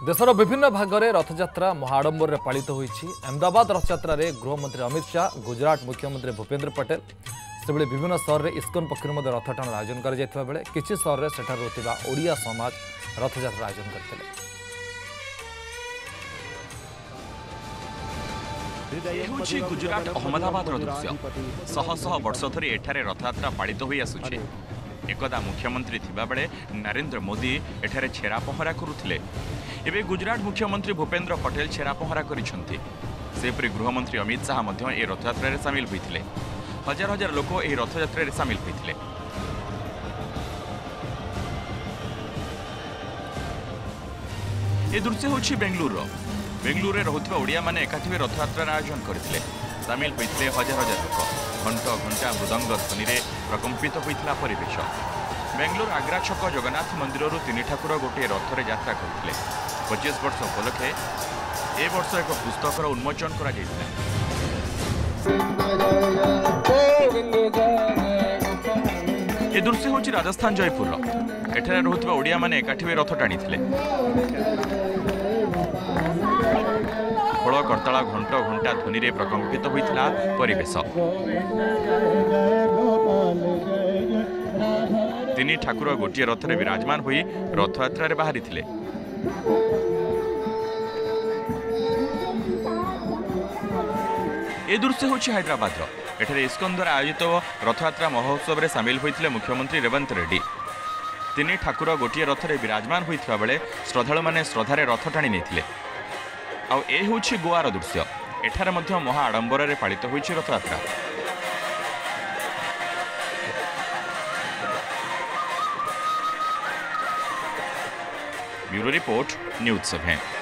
देशर विभिन्न भाग में रथयात्रा महाआडंबर पालित होती। अहमदाबाद रथयात्रा रे गृहमंत्री अमित शाह, गुजरात मुख्यमंत्री भूपेन्द्र पटेल से विभिन्न सहर में इस्कन पक्षर रथटाण आयोजन कर किसी सहर में सेठार रोकवा ओडिया समाज रथयात्रा आयोजन करते। गुजरात अहमदाबाद दृश्य शह शह वर्ष धरी एठारे रथयात्रा पालित हो आसुचे। एकदा मुख्यमंत्री थिबा बेले नरेंद्र मोदी एठारे छेरा पहरा करुथिले। एबे गुजरात मुख्यमंत्री भूपेन्द्र पटेल छेरा पहरा करिसंती। सेपरि गृहमंत्री अमित शाह मध्य ए रथयात्रा रे शामिल होइथिले। हजार हजार लोक ए रथयात्रा रे शामिल होइथिले। ए दृश्य होछि बेंगलुरु। बेंगलुरु रे रहुथिबा ओडिया माने एकाठी रथयात्रा आयोजन करथिले। शामिल होइथिले हजार हजार लोक। घंटा घंटा मृदंग ध्वनि रे प्रकंपित होइथिला परिवेश। बेंगलुरु आग्रा छक जगन्नाथ मंदिर तीन ठाकुर गोटे रथरे यात्रा करथिले। 25 वर्ष उपलक्षे ए वर्ष एक पुस्तकर उन्मोचन करा जायतिला। ए दृश्य होछि राजस्थान जयपुर। एठारे रहुथिबा ओडिया माने एकाठी रथ टाणीथिले। खोल करताला घंटा घंटा ध्वनि रे प्रकंपित होइथिला परिवेश। तीन ठाकुर गोटे रथरे विराजमान होई रथयात्रा रे बाहरी थिले। ए दृश्य होछि हैदराबाद। एठारे इस्कन द्वारा आयोजित रथयात्रा महोत्सव रे शामिल होइथिले मुख्यमंत्री रेवंत रेड्डी। तीन ठाकुर गोटे रथरे विराजमान होइथिबा बेले श्रद्धालु माने श्रद्धारे रथ टाणी नेथिले। आउ ए होछि गोवार दृश्य। एठारे मध्य महा आडंबर रे पालित होइछि रथयात्रा। Bureau report news 7।